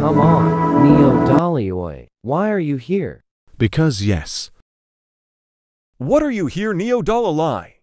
Come on, neodolelyoY, why are you here? Because yes. What are you here, neodolelyoY?